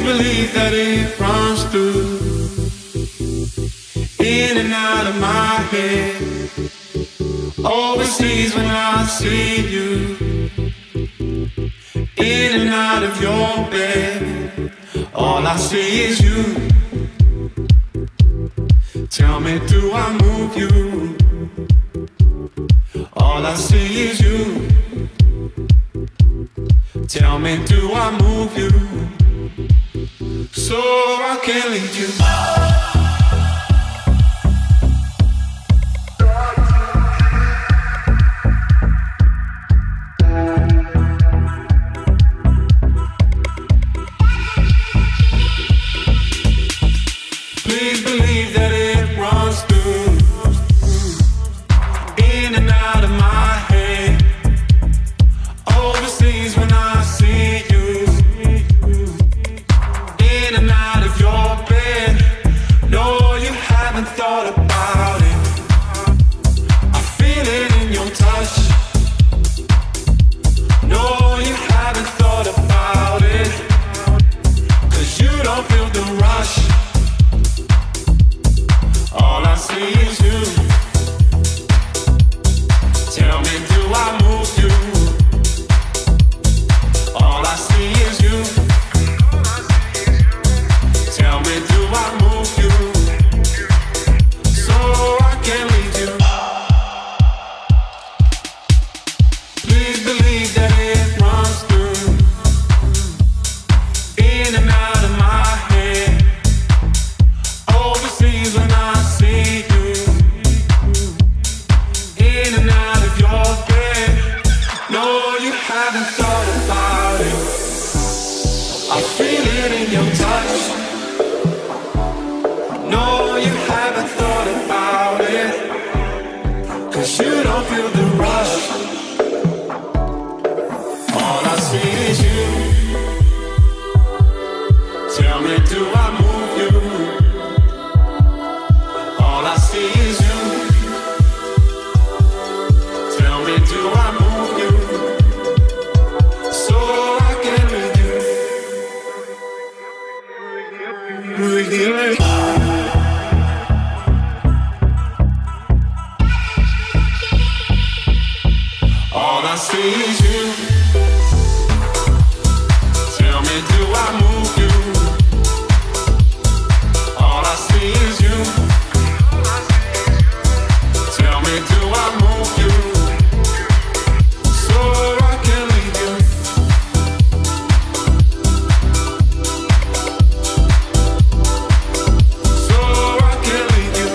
believe that it runs through, in and out of my head. Overseas when I see you, in and out of your bed. All I see is you. Tell me, do I move you? All I see is you. Tell me, do I move you? So I can lead you. Please believe that it runs through, in and out of my head. Overseas when I see you, in and out of your bed. No, you haven't thought about it. I feel it in your touch. No, you haven't thought about it, 'cause you don't feel the rush. All I see is you. Tell me, do I move you? All I see is you. Tell me, do I move you? So I can lead you. Please believe that it runs through, in and out of my head. Overseas when I see you, in and out of your bed. No, you haven't thought about it. I feel it in your touch. No, you haven't thought about it, 'cause you don't feel the rush. All I see is you. Tell me, do I move you? All I see is you. Tell me, do I move you? So I can lead you. All I see is you. Tell me, do I move you? All I see is you. Tell me, do I move you? So I can lead you. So I can lead you.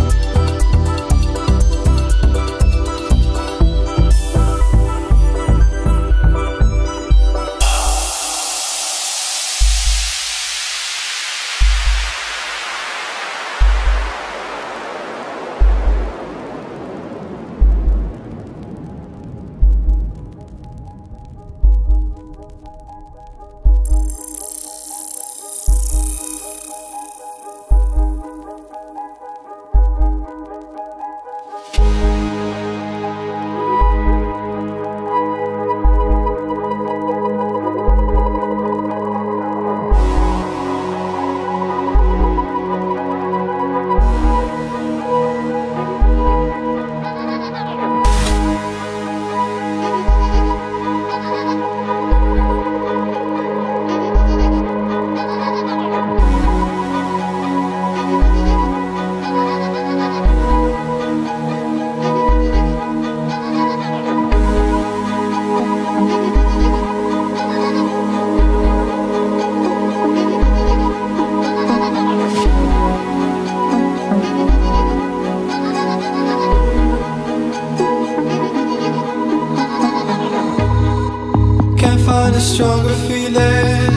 A stronger feeling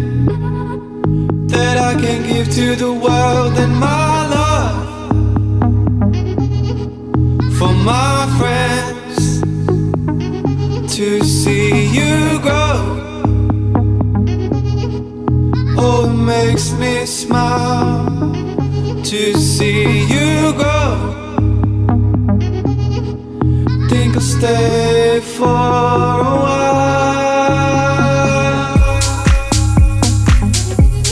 that I can give to the world than my love for my friends to see you grow. Oh, it makes me smile to see you grow. Think I'll stay for a while.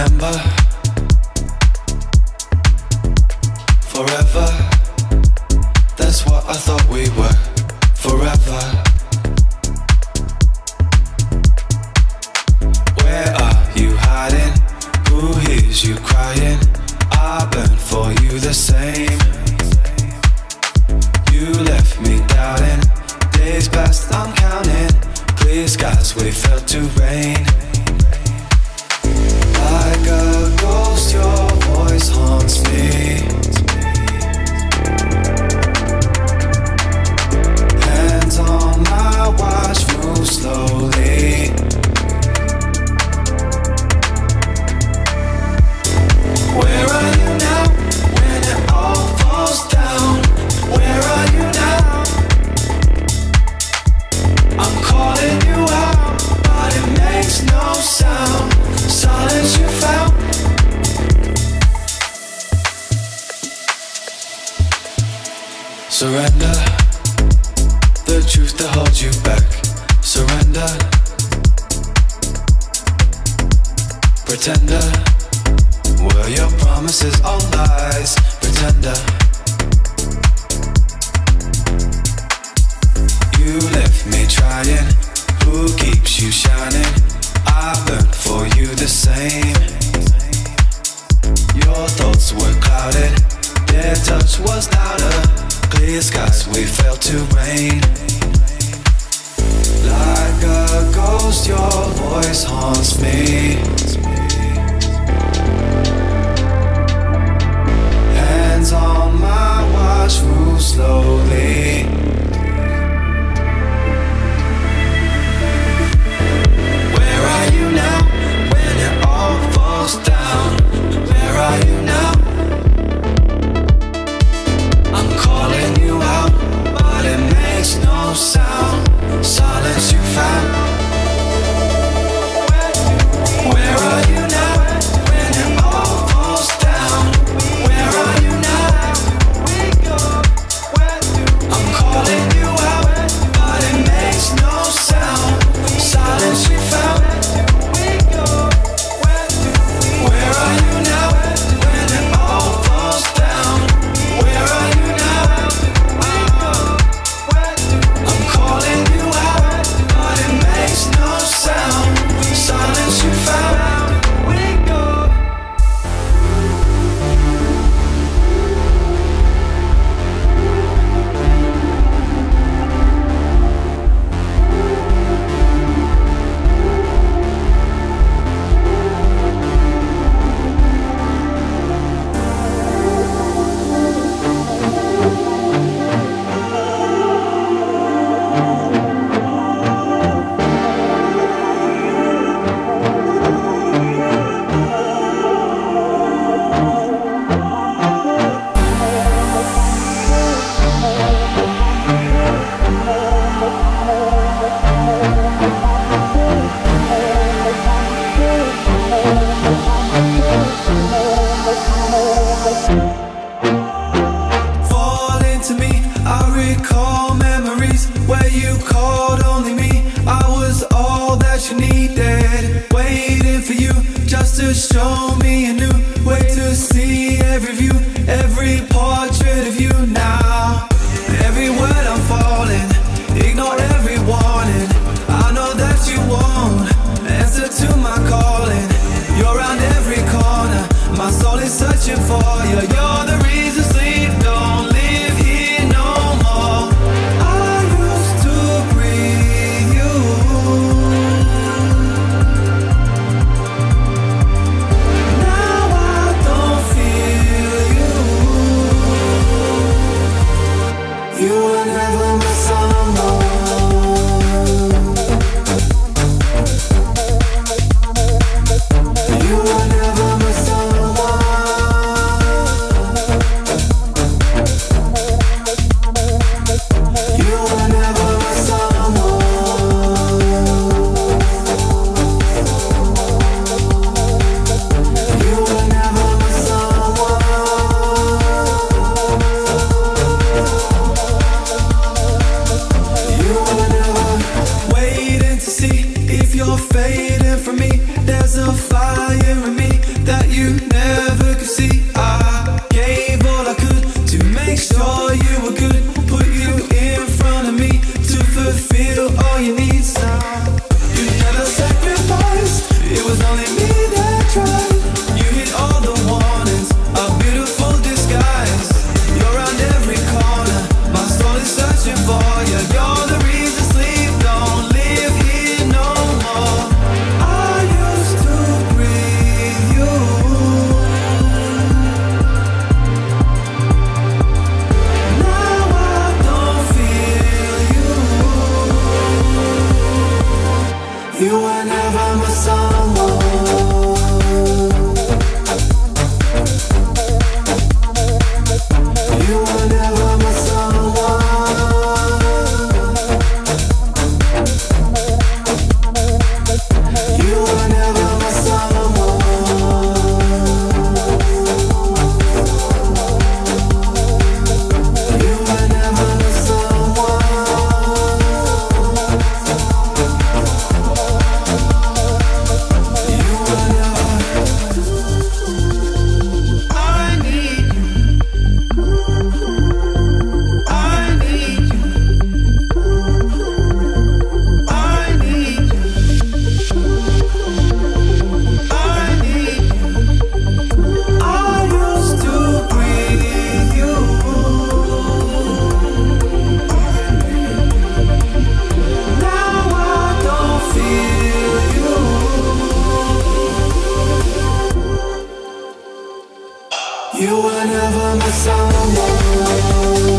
remember forever. That's what I thought we were. Forever. Where are you hiding? Who hears you crying? I burn for you the same. You left me doubting. Days past, I'm counting. Clear skies, we felt to rain. Like a ghost, your voice haunts me. Hands on my watch, move slowly. Where are you now, when it all falls down? Where are you now? I'm calling you out, but it makes no sound. Silence you found. Surrender the truth that holds you back. Surrender. Pretender. Were your promises all lies? Pretender. You left me trying. Who keeps you shining? I burned for you the same. Your thoughts were clouded. Their touch was louder. Clear skies, we felt to rain. Like a ghost, your voice haunts me. Hands on my watch, move slowly. Where are you now, when it all falls down? Where are you now? I'm calling you out, but it makes no sound. Silence you found. Where are you now, when it all falls down? Where are you now? I'm calling you out, but it makes no sound. Silence you found. Where are you now, when it all falls down? Where are you now? I'm calling you out, but it makes no sound. Silence you found. Fall into me, I recall memories where you called only me. I was all that you needed, waiting for you just to show me a new way to see every view, every portrait of you now. Every word I'm falling, ignore every warning. I know that you won't answer to my calling. You're around every corner, my soul is searching for you. You're the reason sleep don't live here no more. I used to breathe you. Now I don't feel you. You were never my Salamba. You were never my Salamba. You were never my someone.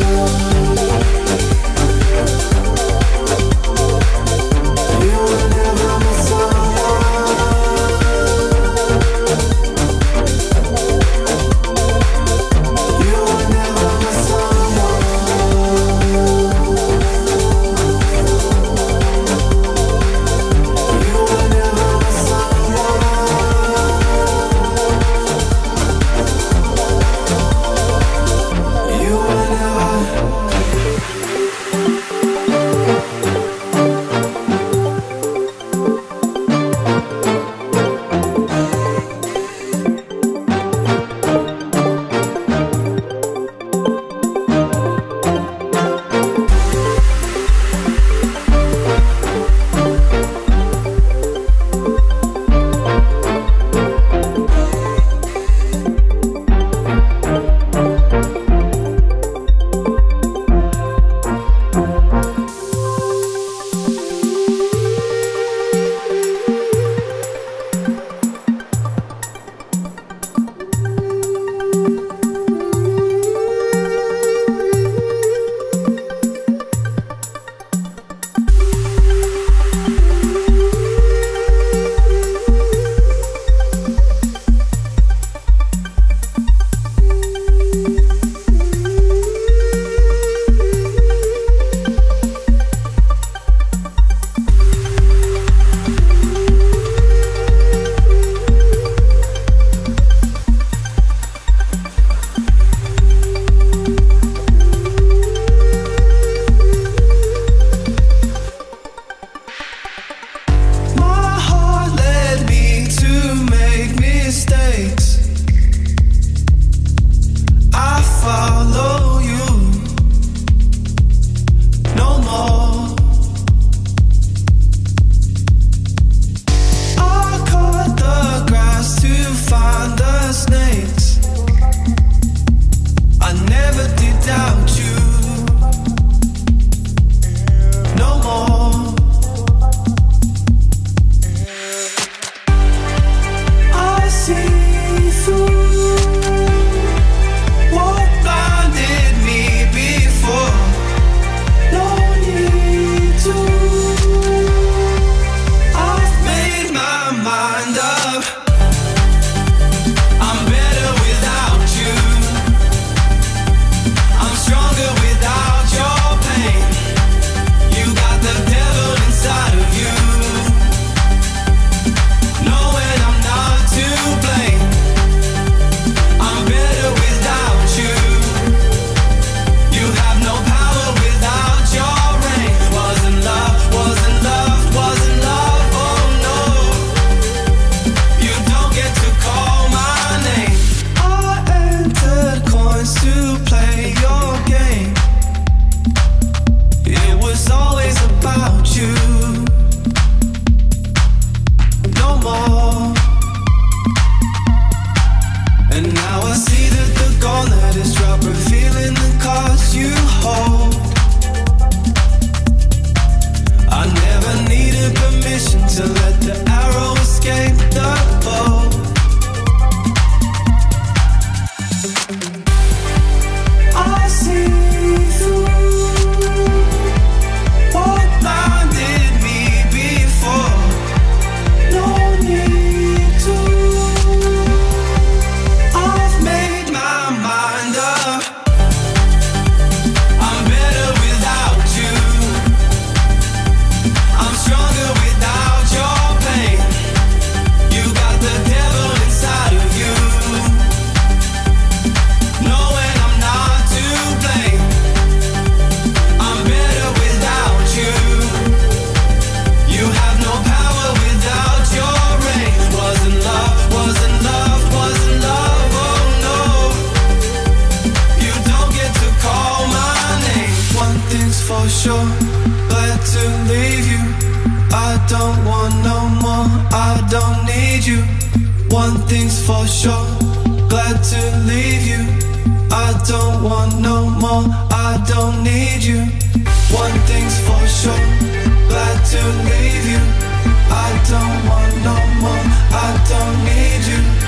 sure, glad to leave you. I don't want no more, I don't need you. One thing's for sure, glad to leave you. I don't want no more, I don't need you. One thing's for sure, glad to leave you. I don't want no more, I don't need you.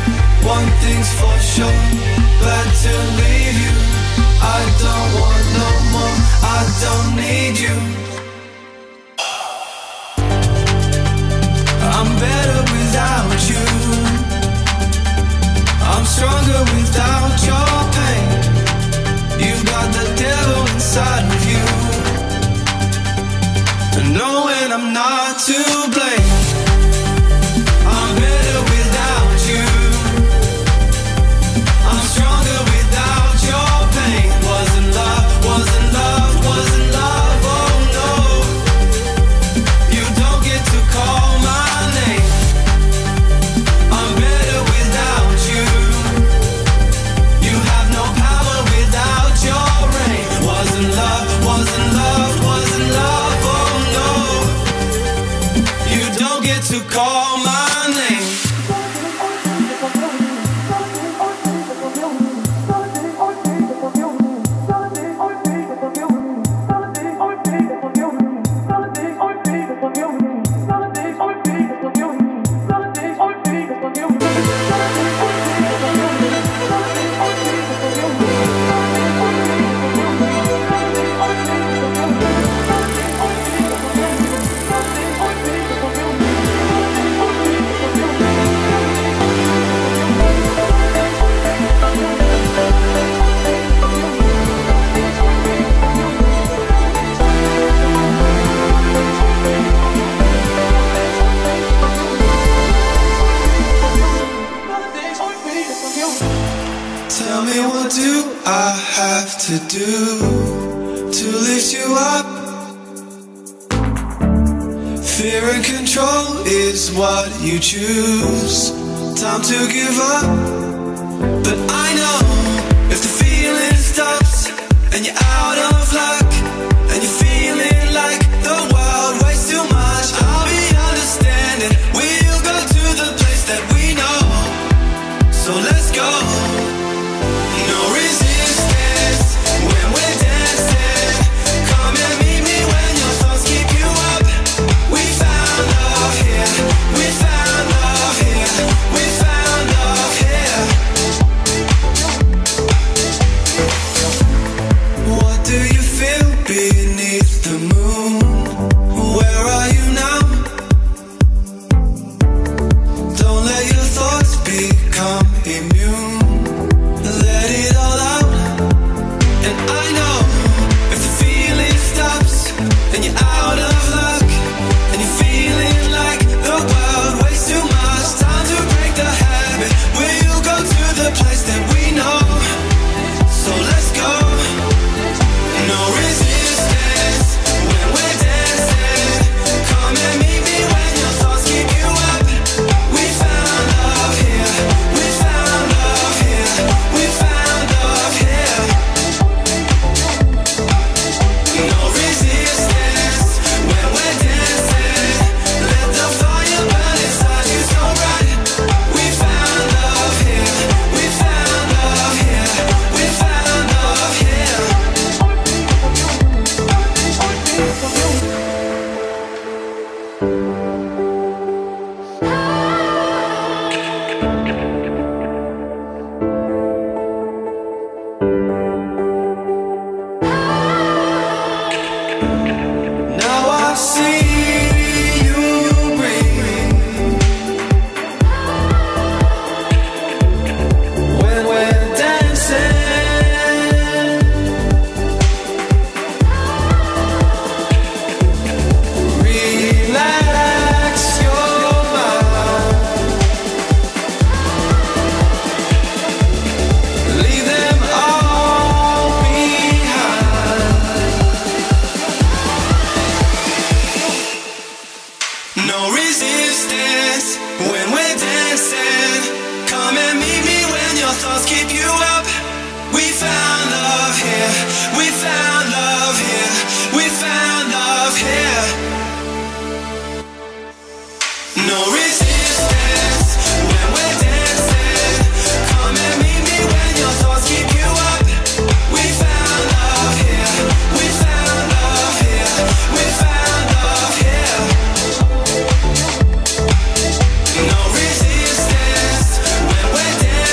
One thing's for sure, bad to leave you. I don't want no more, I don't need you. I'm better without you. I'm stronger without your pain. You've got the devil inside of you, and knowing I'm not to blame. I'm better without you. I'm stronger without your pain. Wasn't love, wasn't love, wasn't love, oh no. You don't get to call my name. I'm better without you. You have no power without your reign. Wasn't love, wasn't love, wasn't love, oh no. You don't get to call my name. Tell me, what do I have to do to lift you up? Fear and control is what you choose. Time to give up. But I know if the feeling stops and you're out of luck and you're feeling like the world weighs too much, I'll be understanding. We'll go to the place that we know. So let's go. No resistance when we're dancing. Come and meet me when your thoughts keep you up. We found love here. We found love here. We found love here. What do you feel beneath the moon? Where are you now? Don't let your thoughts become immune. Let it all out. And I know if the feeling stops and you're out of luck and you're feeling like the world weighs too much, time to break the habit. We'll go to the place that we know. So let's go. No resistance when we're dancing. Come and meet me when your thoughts keep you up. We found love here. We found love here. We found love here. No resistance when we're dancing. Let the fire burn inside you so bright. We found love here. We found love here. We found love here. Now I see you breathe when we're dancing. Relax your mind. Leave them all behind. No resistance when we're dancing. Come and meet me when your thoughts keep you up. We found love here. We found love here. We found love here. No resistance when we're dancing. Come and meet me when your thoughts keep you up. We found love here. We found love here. We found love here. No resistance when we're dancing.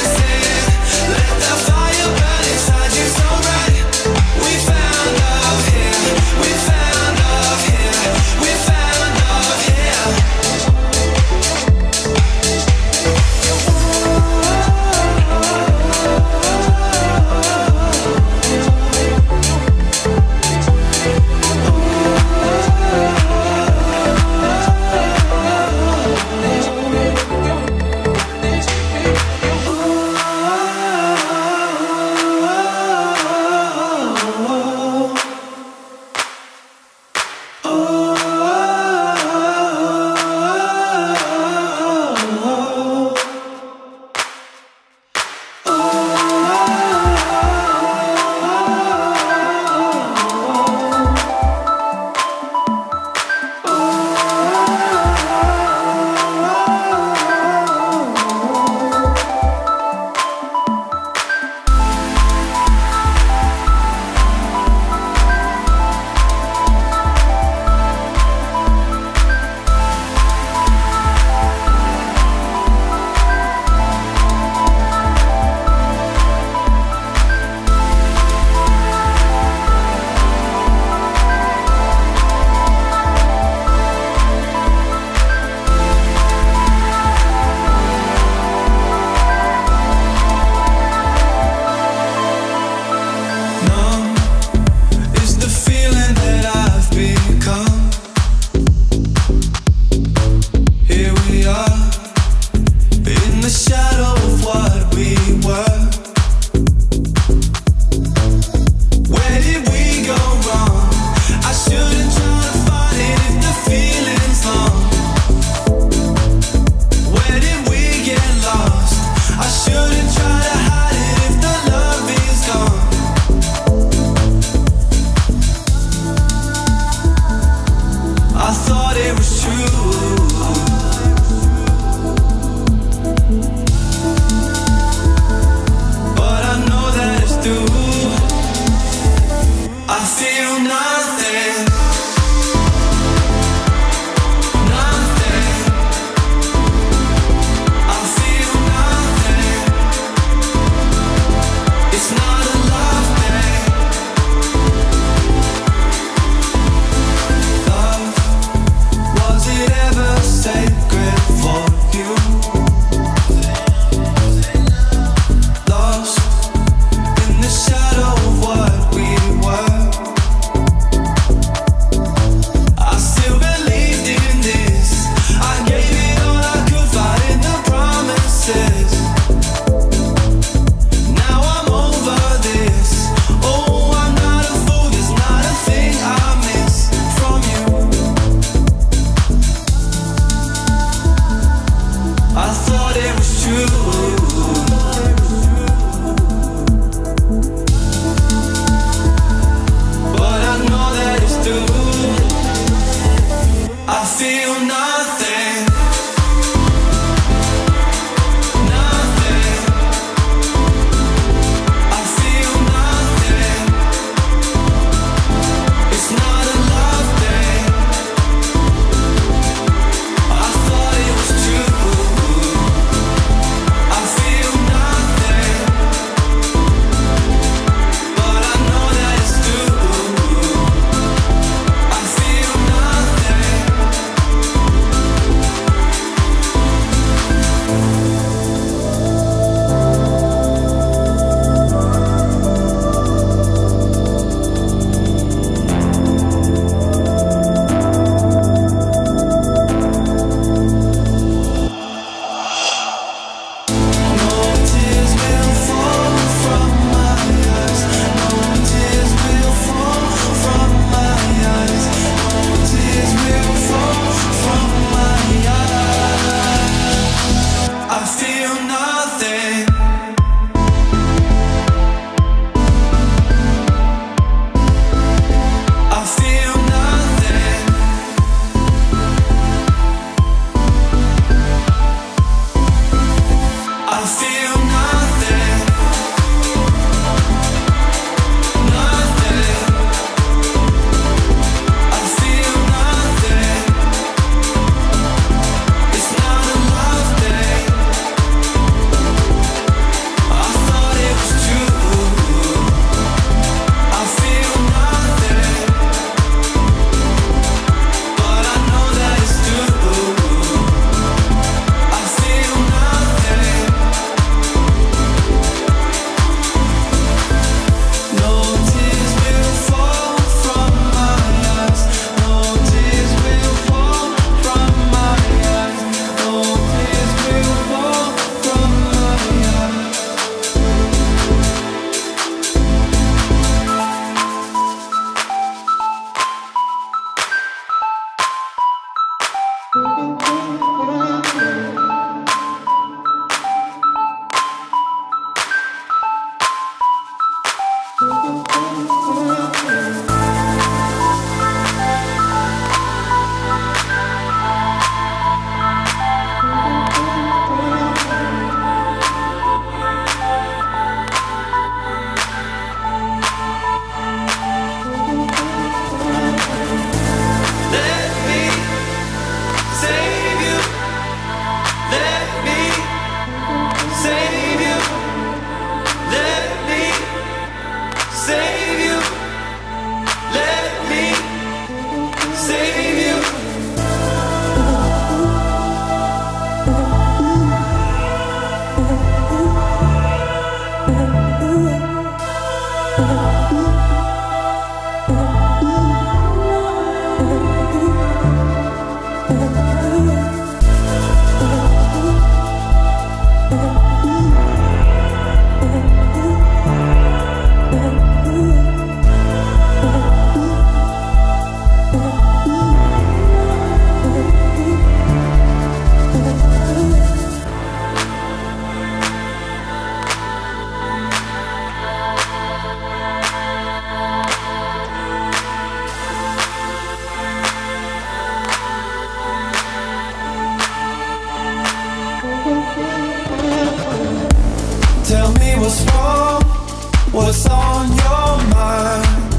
Tell me what's wrong, what's on your mind.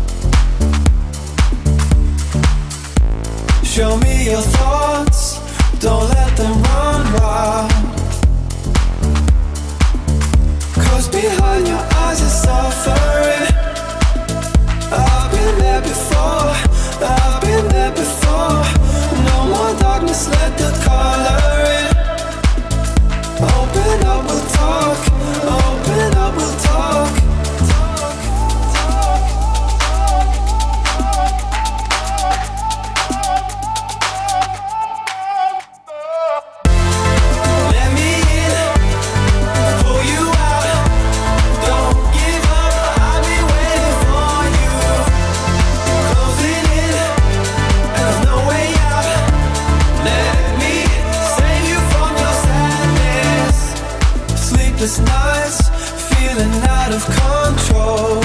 Show me your thoughts, don't let them run wild. Cause behind your eyes is suffering. I've been there before, I've been there before. No more darkness, let the color in. Open up, we'll talk. Open up, we'll talk. Let me in, pull you out. Don't give up, I'll be waiting for you. Closing in, and there's no way out. Let me save you from your sadness. Sleepless nights, feeling out of control.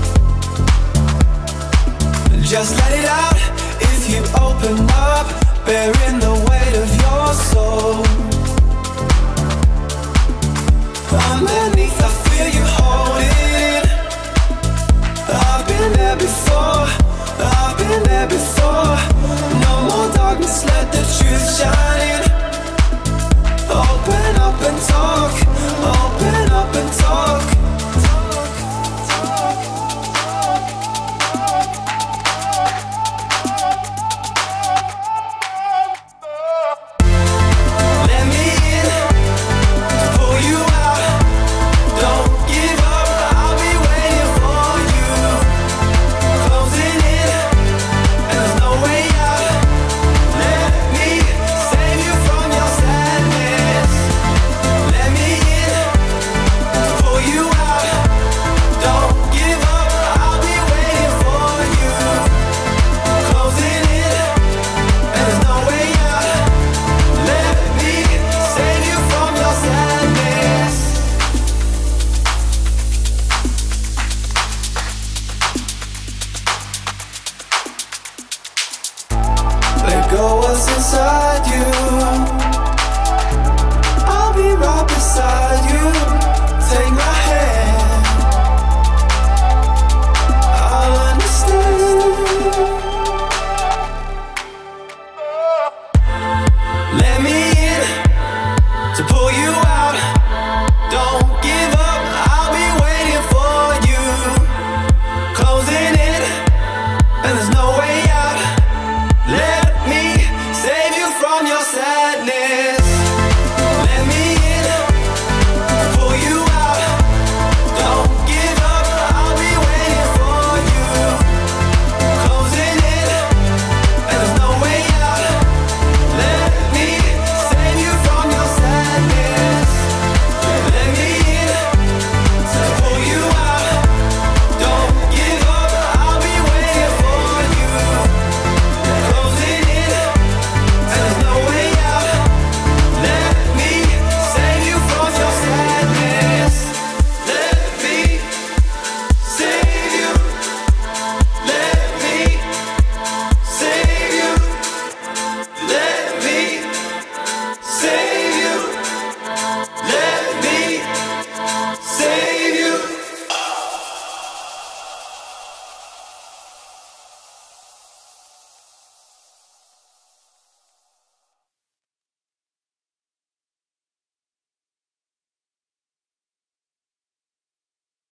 Just let it out if you open up, bearing the weight of your soul. Underneath I feel you holding